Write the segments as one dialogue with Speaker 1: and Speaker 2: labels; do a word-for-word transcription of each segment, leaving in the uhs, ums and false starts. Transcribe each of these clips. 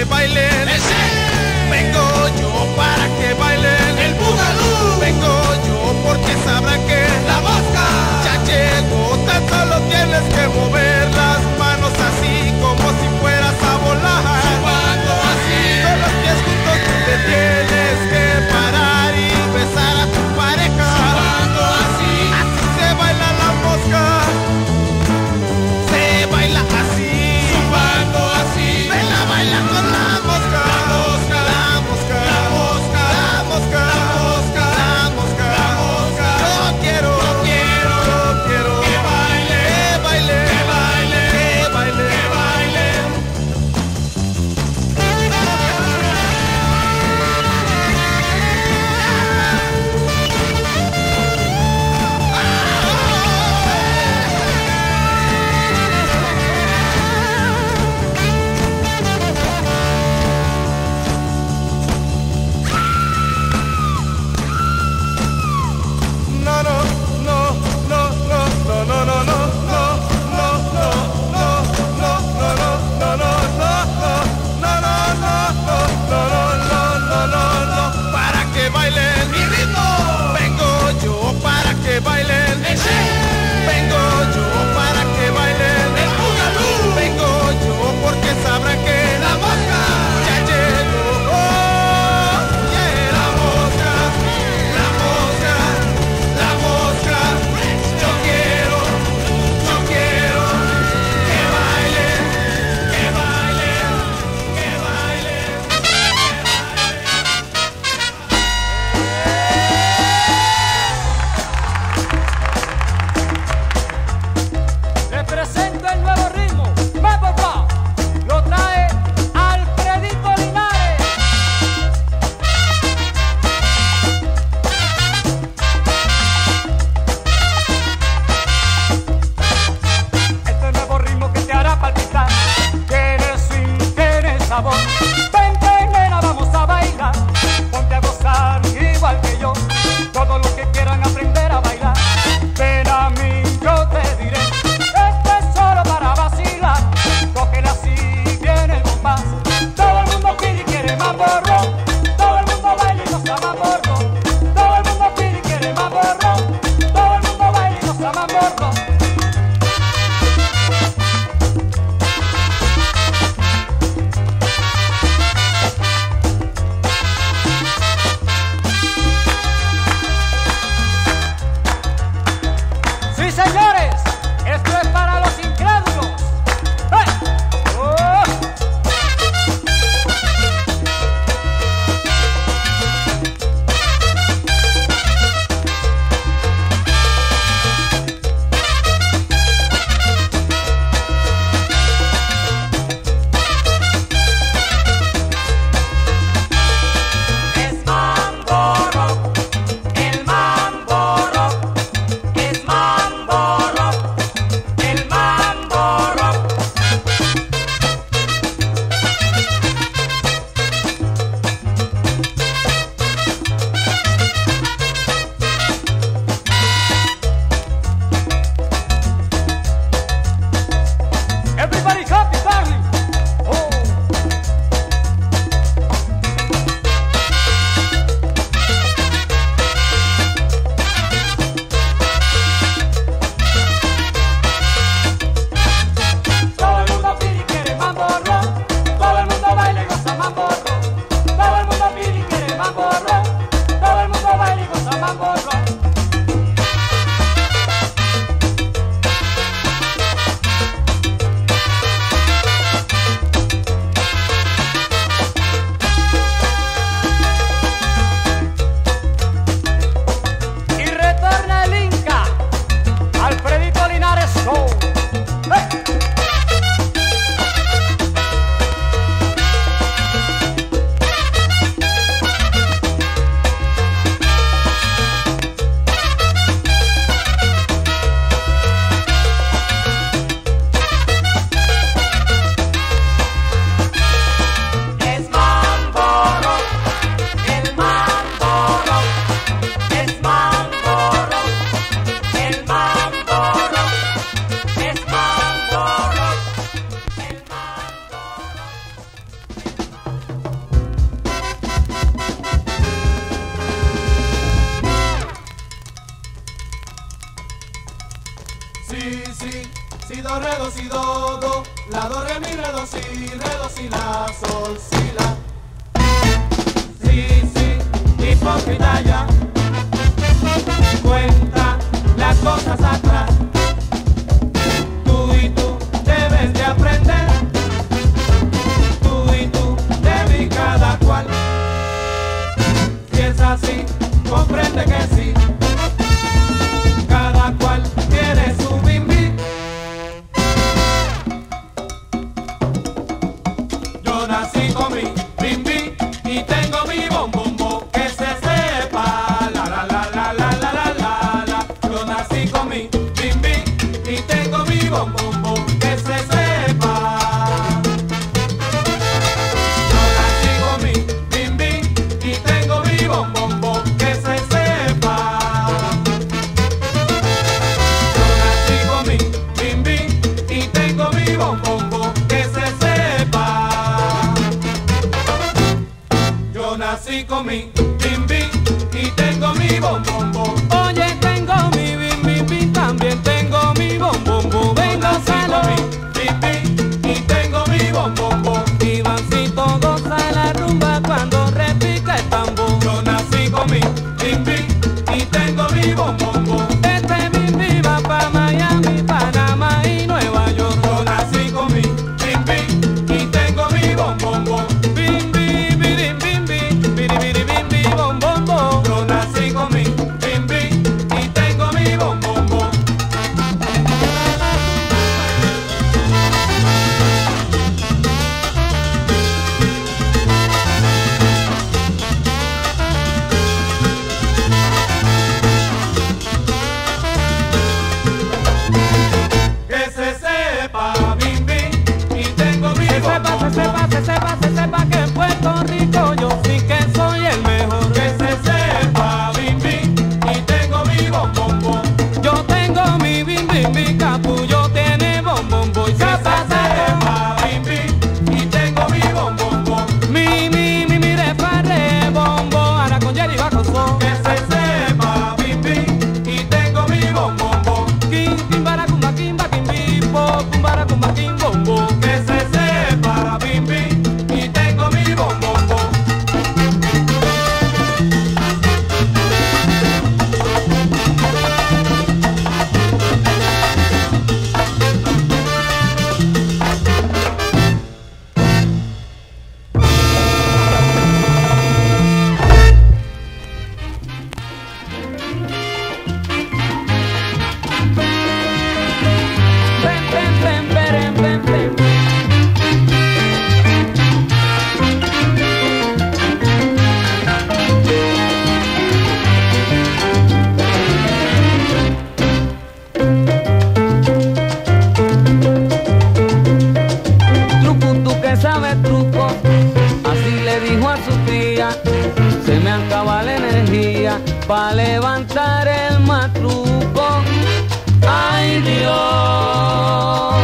Speaker 1: que bailen el vengo yo para que bailen el bugalú. Vengo yo porque sabrán que la mosca ya llegó. Tan solo tienes que mover las manos así como si fueras a volar. Subando así con los pies juntos tú te tienes que parar y besar a tu pareja. Subando así, así se baila la mosca. Se baila así, subando así. Se la baila con la mosca. La mosca, la mosca, la mosca, la mosca, la mosca, la mosca. Yo quiero, yo quiero, yo quiero que baile, que baile, que baile, que baile, que baile. No, no, no, no, no, no, no, no, no, no, no, no, no, no, no, no, no, no, no, no, para que bailen mi ritmo. Vengo yo para que bailen el vengo yo para que bailen el bugalú. Vengo yo porque sabrán que la mosca ya llegó. Oh, yeah, la mosca, la mosca, la mosca. Yo quiero, yo quiero que bailen, que bailen, que bailen,
Speaker 2: Les presento el nuevo ritmo, ¡va, papá! Lo trae Alfredito Linares. Este nuevo ritmo que te hará palpitar, tiene swing, tiene sabor. Vente, nena, vamos a bailar, ponte a gozar igual que yo. Todos los que quieran aprender a bailar, ven a mí, yo te diré. Esto es solo para vacilar, cógela así, viene el compás. Todo el mundo pide y quiere más borro, todo el mundo baila y goza más borro. Todo el mundo pide y quiere más borro, todo el mundo baila y goza más borro.
Speaker 1: si, la, sol, si, la. Sí, sí, hipócrita ya. Cuenta las cosas atrás. Tú y tú debes de aprender. Tú y tú de mí cada cual. Si es así, comprende que sí. Cada cual tiene su bimbi. Yo nací con mi bimbi y tengo mi bombombo, que se sepa. La la la la la la la la la. Yo nací con mi bimbi y tengo mi bombombo, que se sepa. Yo nací con mi bimbi y tengo mi bombombo, que se sepa. Yo nací con mi bimbi y tengo mi bombombo, que se sepa. Yo nací con mi bimbi y tengo mi bombombo.
Speaker 3: Oye, tengo mi bim bim bim, también tengo mi bombombo. Vengo solo
Speaker 1: mi bimbi y tengo mi bombombo.
Speaker 3: Ivancito goza la rumba cuando repica el tambor.
Speaker 1: Yo nací con mi bimbi y tengo mi bombombo.
Speaker 3: Este bim bim va pa' Miami, Panamá y Nueva York.
Speaker 1: Yo nací con mi bimbi y tengo mi bombombo.
Speaker 3: Bim bim bim bim bim, biri biri bim bim bom bom bom.
Speaker 1: Yo nací con mi bimbi y tengo mi bombombo. Que se sepa bimbi y tengo mi
Speaker 3: Se sepa,
Speaker 1: bombombo.
Speaker 3: se sepa, se sepa, se sepa que en Puerto Rico yo sí que soy el mejor.
Speaker 1: Que se sepa bimbi y tengo mi bombombo.
Speaker 3: Yo tengo mi bim bim bim, Capullo tiene bombombo y
Speaker 1: Que se
Speaker 3: sepa,
Speaker 1: sepa bimbi y tengo mi bombombo.
Speaker 3: mi, mi, mi, mi, re, pa, re, bombo, ahora con Jerry va con son.
Speaker 1: Que se sepa bimbi y tengo mi bombombo.
Speaker 3: Kim, kim, bara, kumba, kimba, kim, bipo, kumbara, kumba, kim, bombo.
Speaker 1: Que se sepa bimbi y tengo mi bombombo.
Speaker 3: Ven, ven, ven, ven, ven, ven. Truco, tú que sabes truco, así le dijo a su tía. Se me acaba la energía pa' levantar el matruco. ¡Ay, Dios!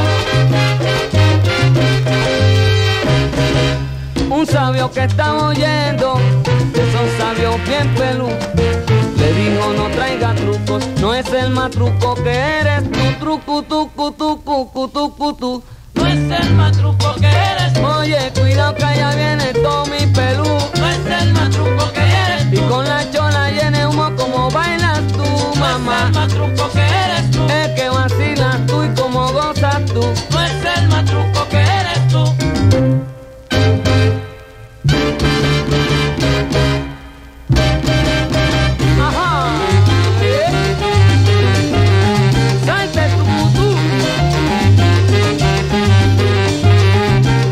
Speaker 3: Un sabio que estaba oyendo, esos sabios bien pelú, le dijo no traiga trucos, no es el matruco que eres tú. Truco, tucu, tucu, tucu, tu.
Speaker 4: No es el matruco que eres tú,
Speaker 3: Oye, cuidado que allá viene todo mi pelú.
Speaker 4: no es el matruco que eres
Speaker 3: Y
Speaker 4: tú,
Speaker 3: con la chola llena de humo como bailas tú,
Speaker 4: no es
Speaker 3: mamá.
Speaker 4: el matruco que eres tú,
Speaker 3: Es que vacilas tú y como gozas tú.
Speaker 4: no es el matruco que eres tú.
Speaker 3: Ajá. Salte tú, tú.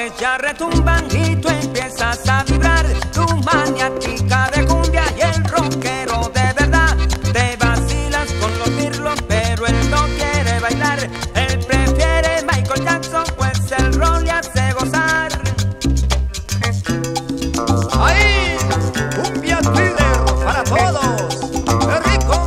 Speaker 5: tambores ya retumban y tú empiezas a vibrar. Tu maniática de cumbia y el rockero de verdad. Te vacilas con los mirlos, pero él no quiere bailar. Él prefiere Michael Jackson, pues el rol le hace gozar.
Speaker 6: ¡Ahí! ¡Cumbia thriller para todos! ¡Qué rico!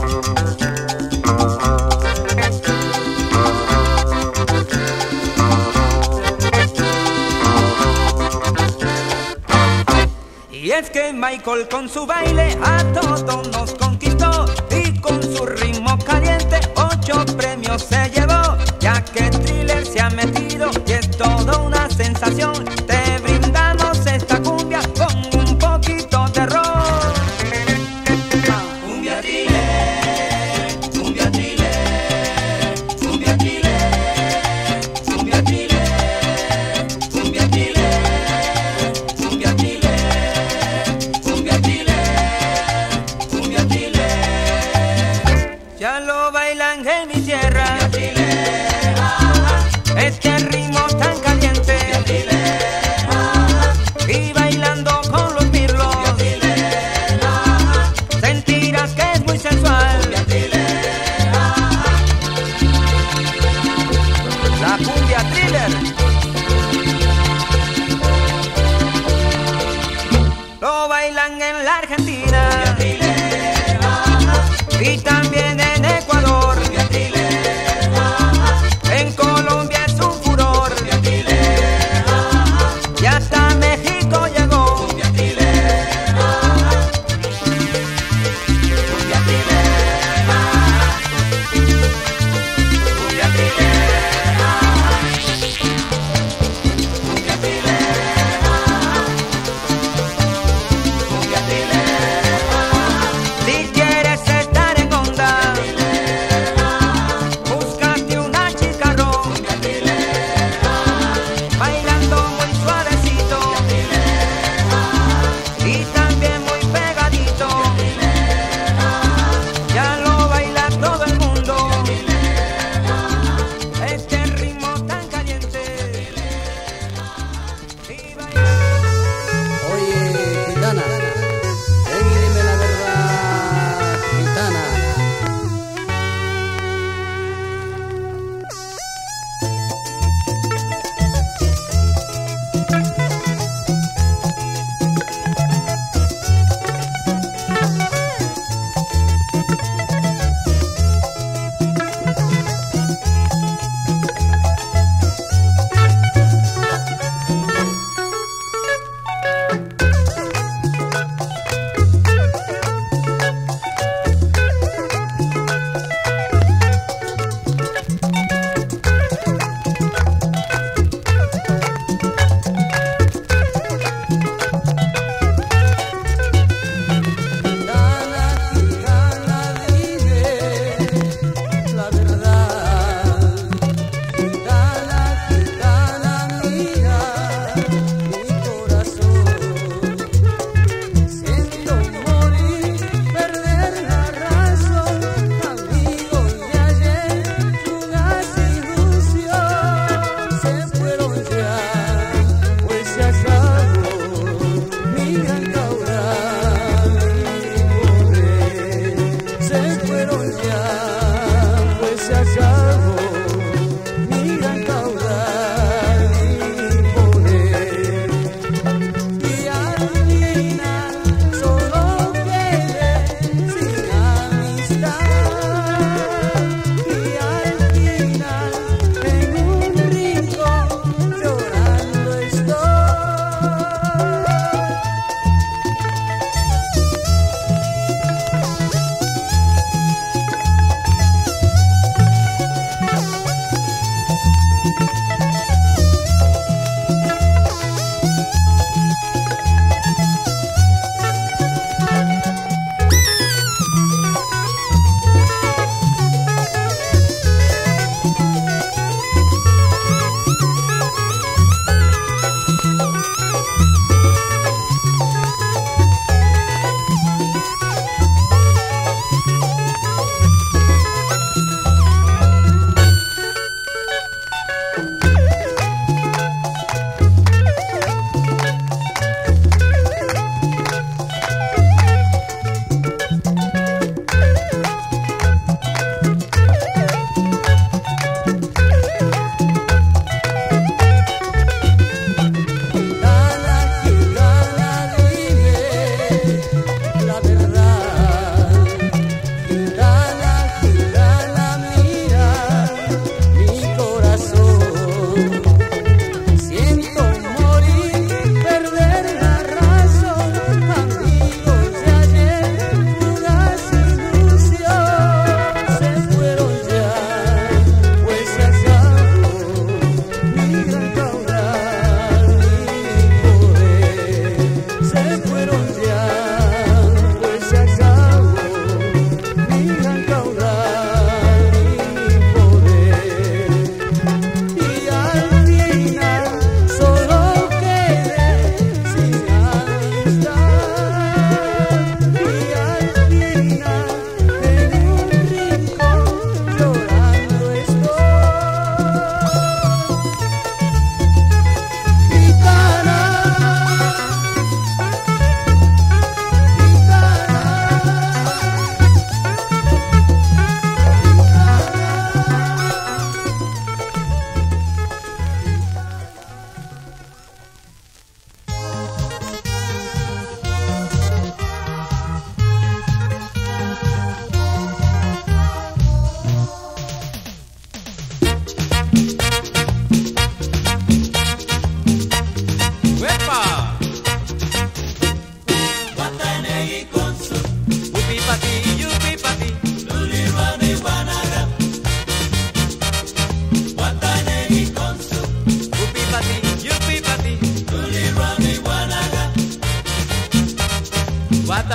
Speaker 5: Y es que Michael con su baile a todos nos conquistó. Y con su ritmo caliente ocho premios se llevó. Ya que Thriller se ha metido y es toda una sensación. Te brindamos esta cumbia con un poquito de rock.
Speaker 4: Cumbia Thriller, cumbia Thriller, cumbia Thriller, cumbia Thriller, cumbia Thriller, cumbia Thriller, cumbia Thriller, cumbia Thriller.
Speaker 5: Ya lo bailan en mi tierra. Este ritmo tan caliente. Y bailando con los mirlos. Sentirás que es muy sensual. La cumbia thriller. Lo bailan en la Argentina. Y también en Ecuador. En Colombia es un furor. Y hasta México llegó. Si quieres estar en onda, búscate una chica rock, bailando muy suavecito y también muy pegadito. Ya lo baila todo el mundo, este ritmo tan caliente. Y baila-
Speaker 3: Oye, gitana, ven y dime la verdad, gitana.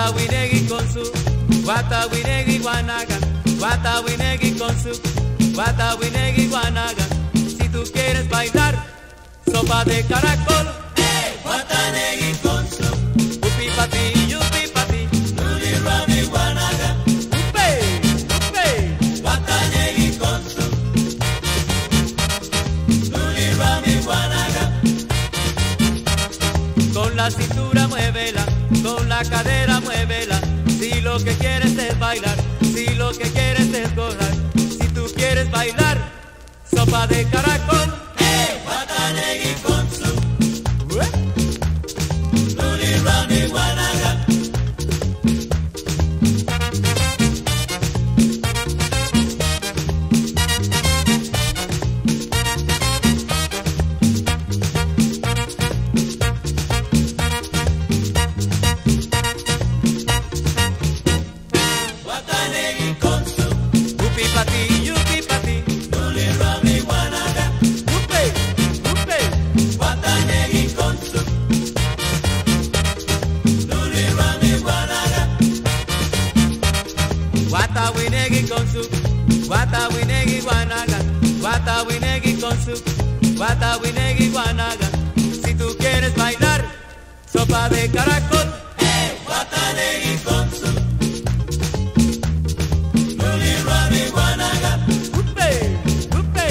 Speaker 3: Guatawinegui con su Guatawinegui guanaga, Guatawinegui con su Guatawinegui guanaga. Si tú quieres bailar sopa de caracol,
Speaker 4: Hey, Guatanegui con su
Speaker 3: upi pa ti, yupi pa ti,
Speaker 4: Luli Rami Guanaga.
Speaker 3: upe, upe.
Speaker 4: Guatanegui con su Luli Rami Guanaga.
Speaker 3: Con la cintura muévela, con la cadera muévela. Si lo que quieres es bailar, si lo que quieres es gozar, si tú quieres bailar sopa de caracol,
Speaker 4: Hey, Guatanegui con su Luli Rami Guanaga. Guatanegui con su
Speaker 3: upi pa ti, yupi pa ti,
Speaker 4: Luli Rami Guanaga.
Speaker 3: upe, upe.
Speaker 4: Guatanegui con su Luli Rami Guanaga.
Speaker 3: Guatawinegui con su Guatawinegui guanaga, Guatawinegui con su Guatawinegui guanaga. Si tú quieres bailar sopa de caracol,
Speaker 4: Hey, Guatanegui con su Luli Rami Guanaga.
Speaker 3: upe, upe.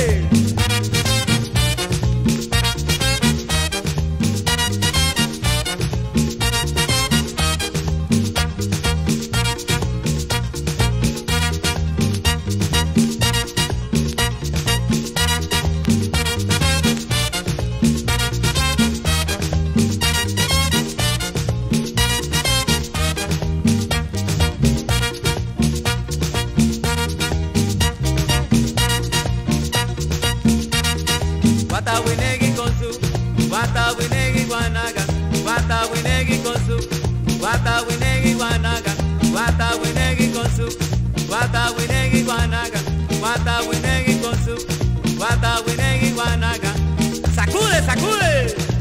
Speaker 3: Guatawinegui con su Guatawinegui guanaga, Guatawinegui con su Guatawinegui guanaga, Guatawinegui con su Guatawinegui guanaga, Guatawinegui con su Guatawinegui guanaga. ¡Sacude, sacude!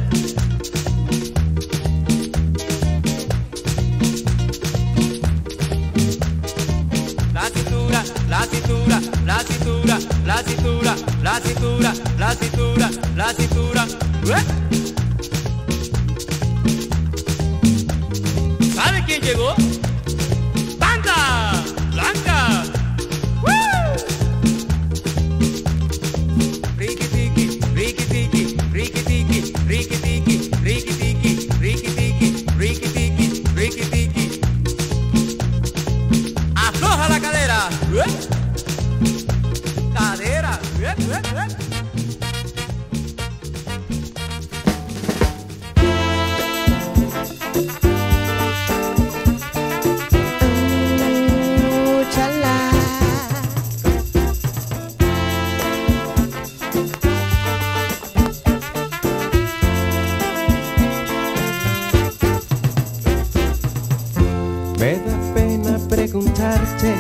Speaker 3: La cintura, la cintura, la cintura, la cintura, la cintura, la cintura, la cintura. ¿Eh? ¿Sabe quién llegó? ¡Banda Blanca! ¡Woo! Riquitiqui, riquitiqui, riquitiqui, riquitiqui, riquitiqui, riquitiqui, riquitiqui, riquitiqui. Afloja la cadera. ¿Eh? Cadera. ¿Eh? ¿Eh? ¿Eh?
Speaker 1: Me da pena preguntarte,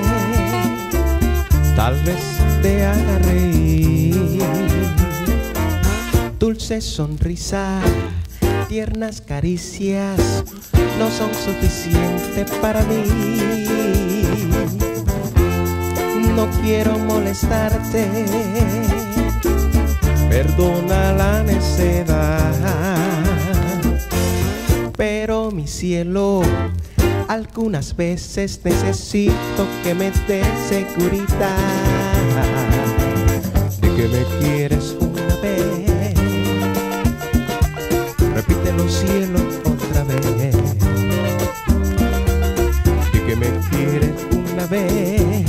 Speaker 1: tal vez te haga reír. Dulce sonrisa, tiernas caricias no son suficientes para mí. No quiero molestarte, perdona la necedad, pero mi cielo, algunas veces necesito que me des seguridad de que me quieres una vez. Repítelo, cielo, otra vez, de que me quieres una vez.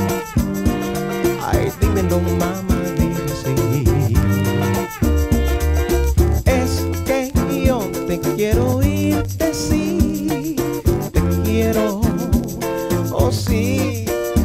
Speaker 1: Ay, dímelo, mamá, dime sí. Es que yo te quiero oír decir, te quiero, oh sí.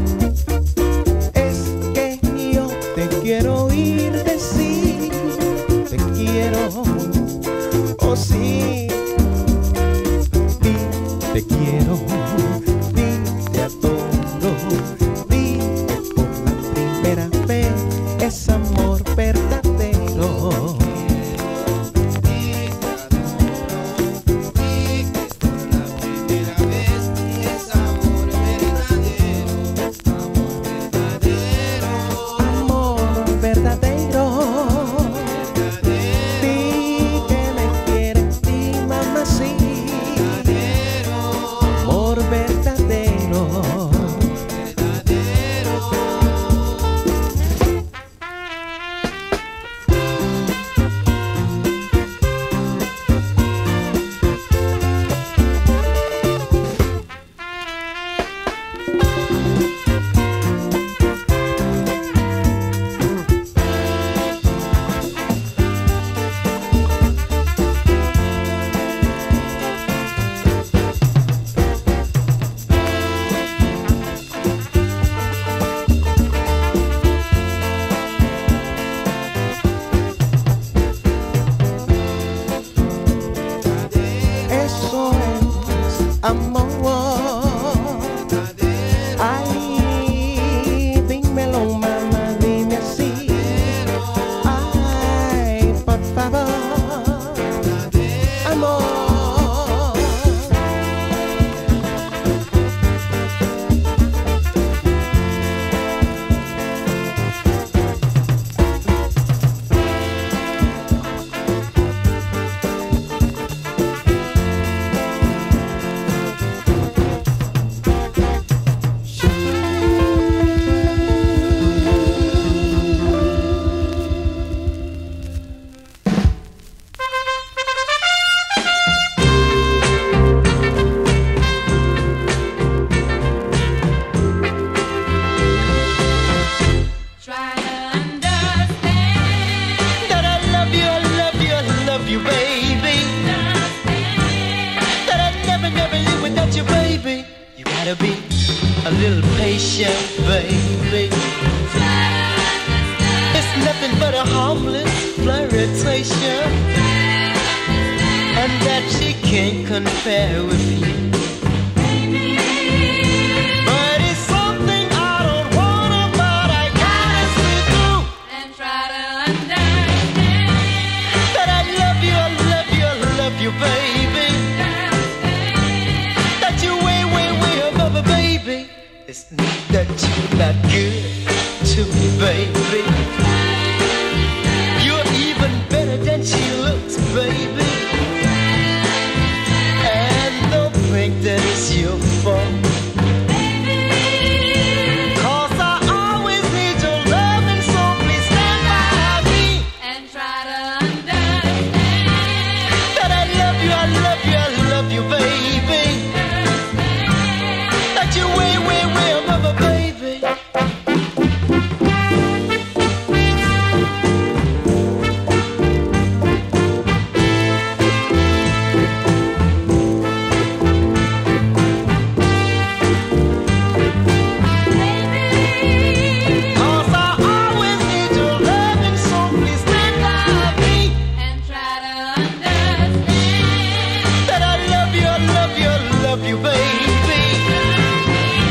Speaker 1: Es que yo te quiero oír decir, te quiero, oh sí. Di, te quiero, di, te adoro, di que por la primera vez es amor verdadero.
Speaker 7: gotta be a little patient, baby. It's nothing but a harmless flirtation, and that she can't compare with you. But it's something I don't wanna, but I gotta see through
Speaker 8: and try to understand
Speaker 7: that I love you, I love you, I love you, baby. That you way, way, way above a baby. It's not that you're not good to me, baby. You're even better than she looks, baby. And don't think that it's your fault, cause I always need your love, and so please stand by me
Speaker 8: and try to understand
Speaker 7: that I love you, I love you, I love you, baby. That you way, way, way above a baby. Cause I always need your love, and so please stand by me
Speaker 8: and try to understand
Speaker 7: that I love you, I love you, I love you, baby.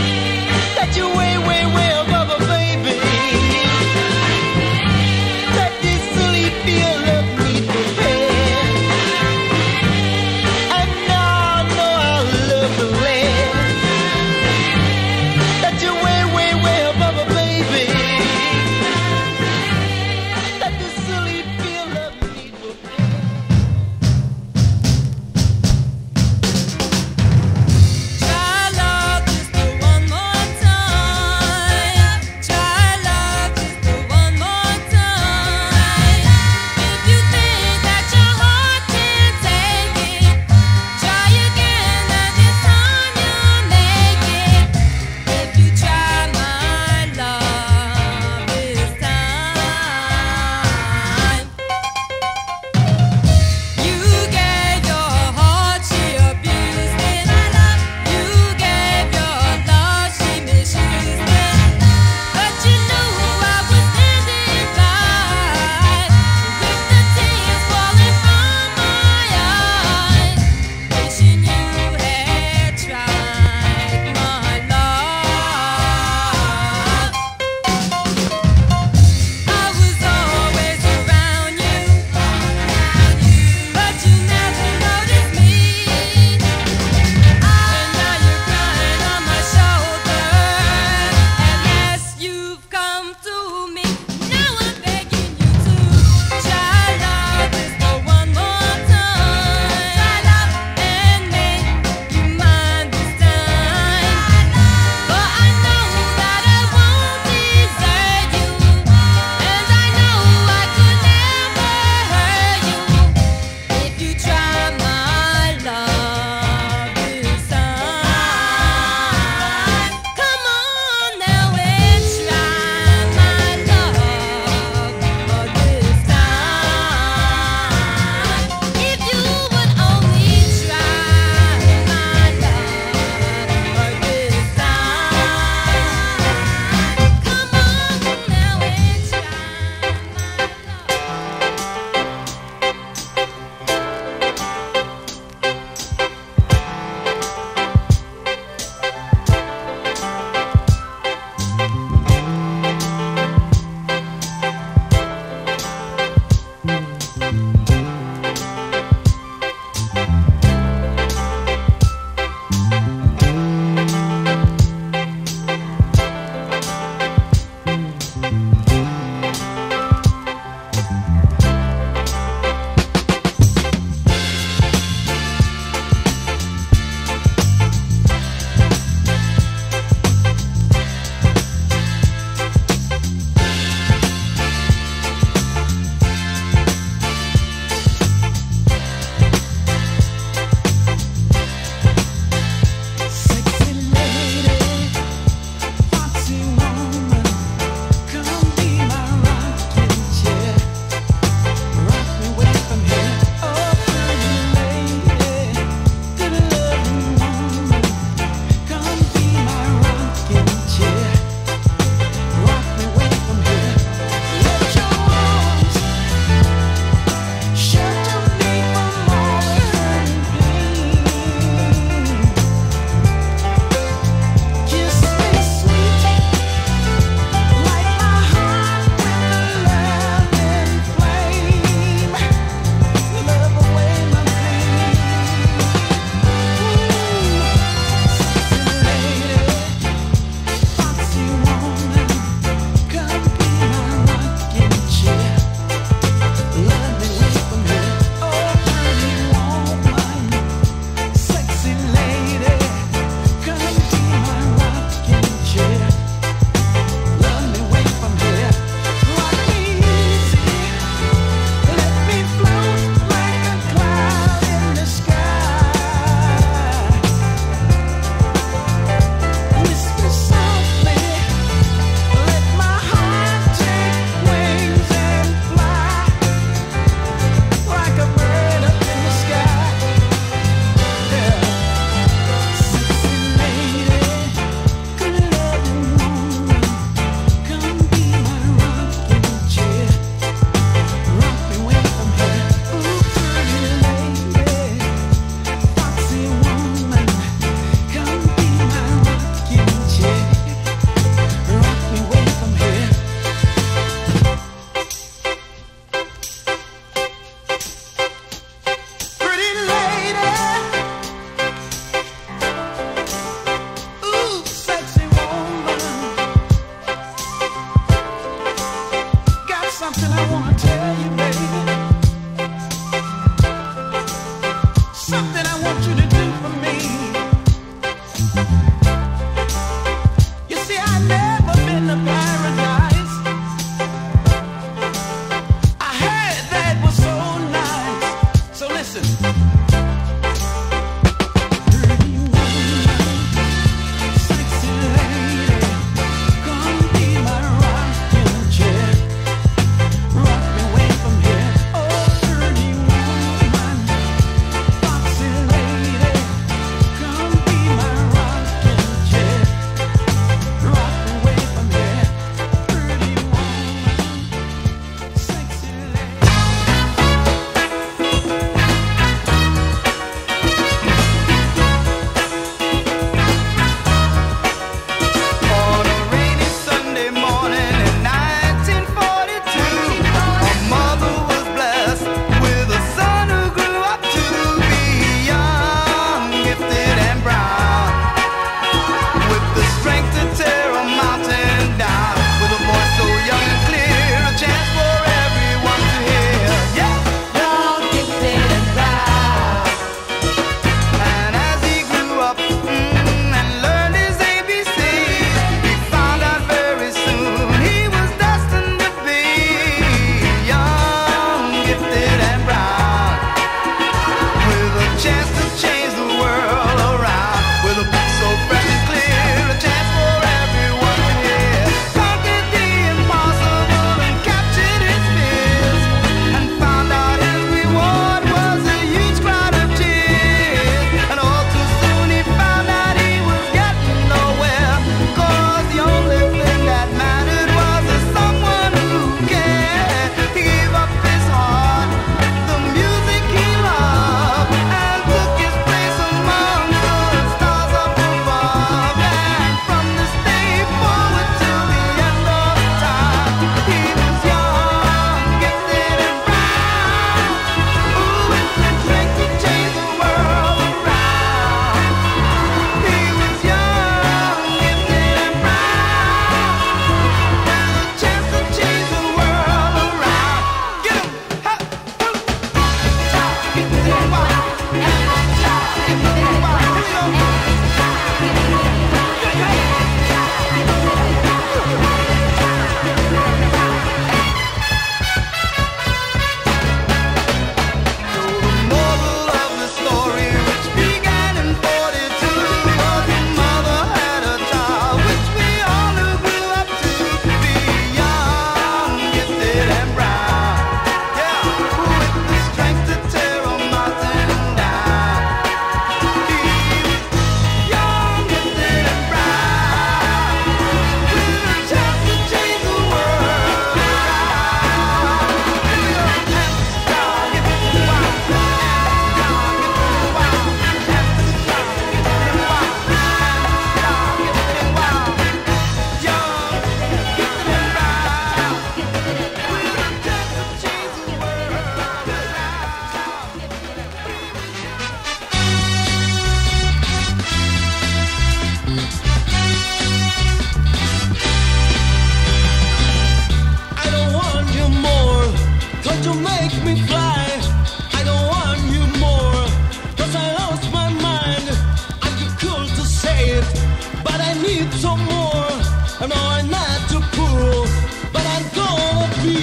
Speaker 7: I know I'm not too cool, but I'm gonna be.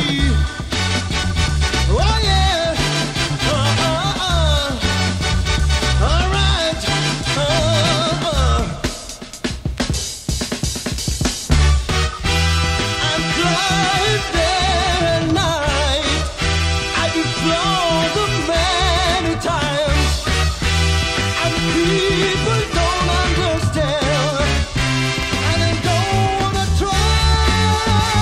Speaker 7: Oh yeah. Uh, uh, uh. All right. Uh, uh. I'm flying there at night. I deplore the many times, and people don't understand, and they don't wanna try.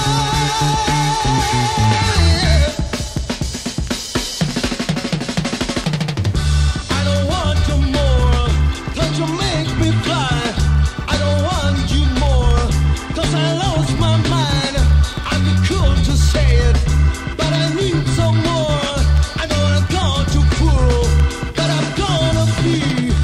Speaker 7: I don't want you more, 'cause you make me fly. I don't want you more, 'cause I lost my mind. I'd be cool to say it, but I need some more. I know I'm gone too cruel, but I'm gonna be.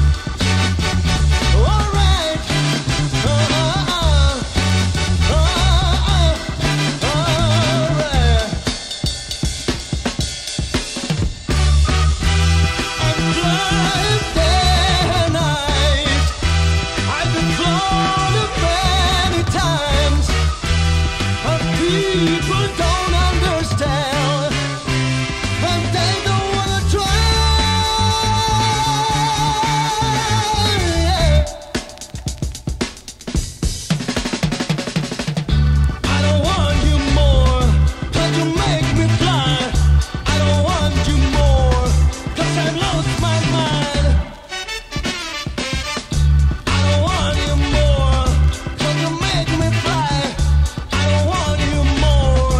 Speaker 7: Alright. Uh, uh, uh. Uh, uh, alright. I'm flying day and night. I've been flown many times, but people don't understand, and they don't wanna try. I don't want you more, 'cause you make me fly. I don't want you more, 'cause I've lost my mind. I don't want you more, 'cause you make me fly. I don't want you more,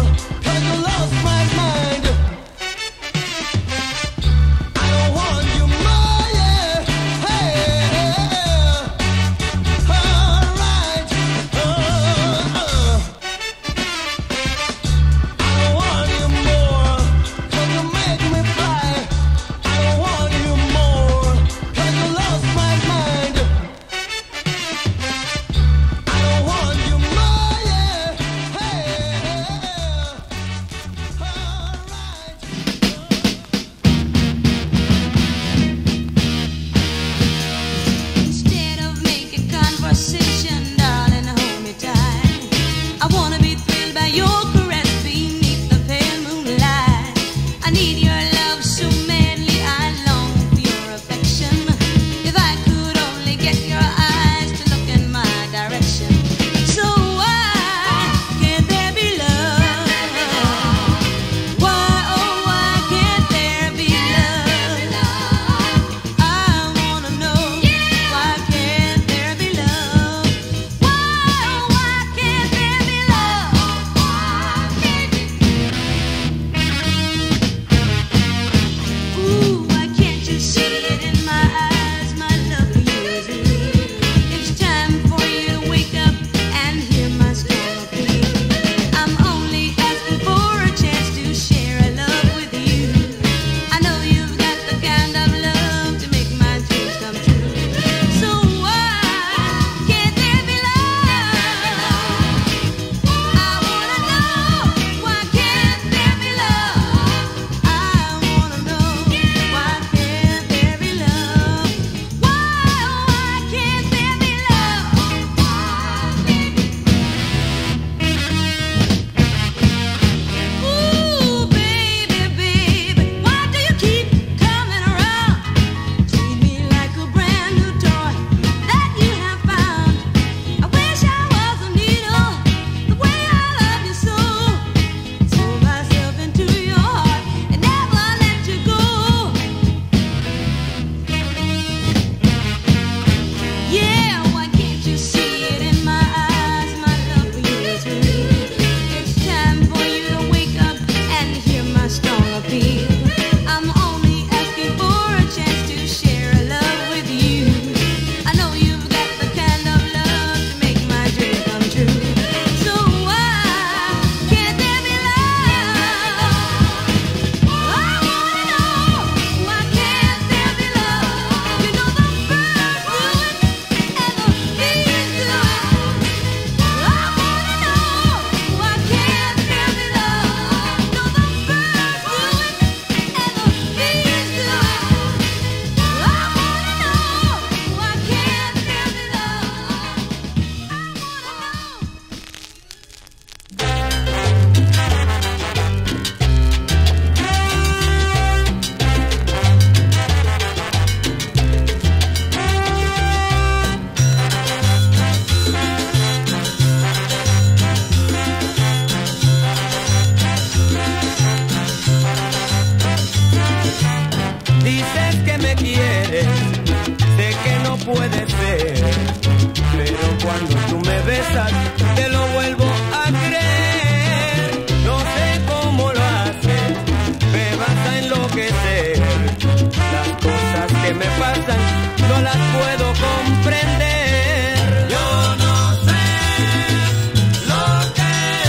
Speaker 5: tú me besas, te lo vuelvo a creer. No sé cómo lo haces, me vas a enloquecer. Las cosas que me pasan no las puedo comprender. Yo no sé lo que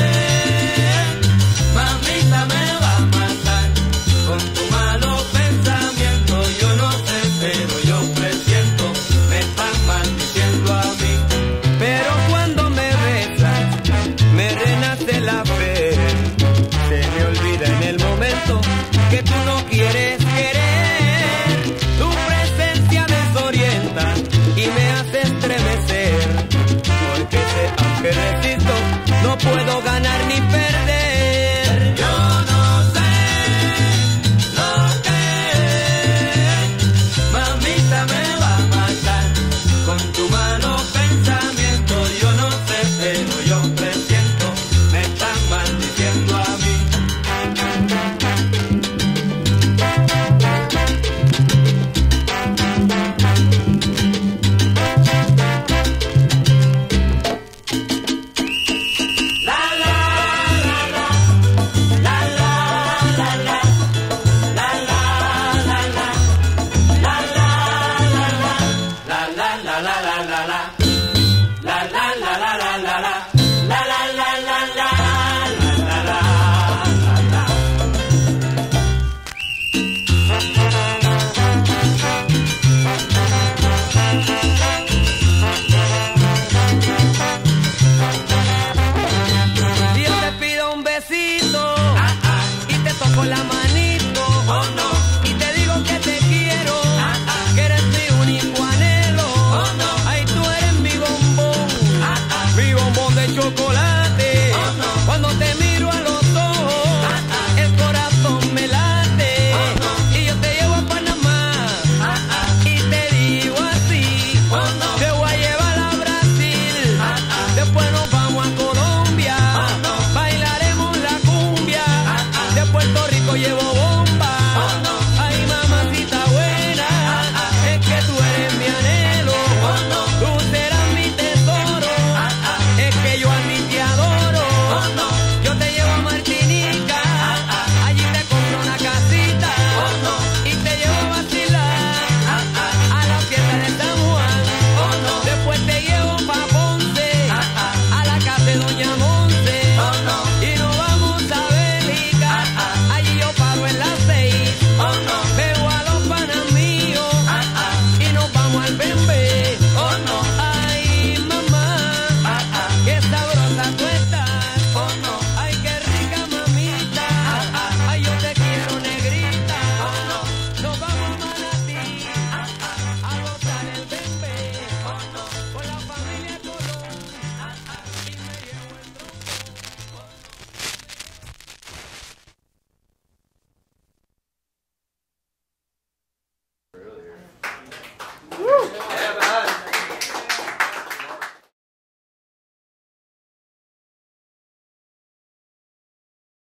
Speaker 5: es, mamita me va a matar con tu malo pensamiento. Yo no sé, pero yo presiento, me están maldiciendo a mí. Pero cuando me besas, me renace la fe. Se me olvida en el momento que tú no quieres querer. Tu presencia desorienta y me hace estremecer. Porque sé, aunque resisto, no puedo ganar ni perder. Yo no sé lo que es, mamita me va a matar con tu malo pensamiento. Yo no sé, pero yo presiento, me están maldiciendo a mí. Si yo te pido un besito y te toco la manito, oh no, y te digo que te quiero, que eres mi único anhelo, oh no, ay tú eres mi bombón, mi bombón de chocolate.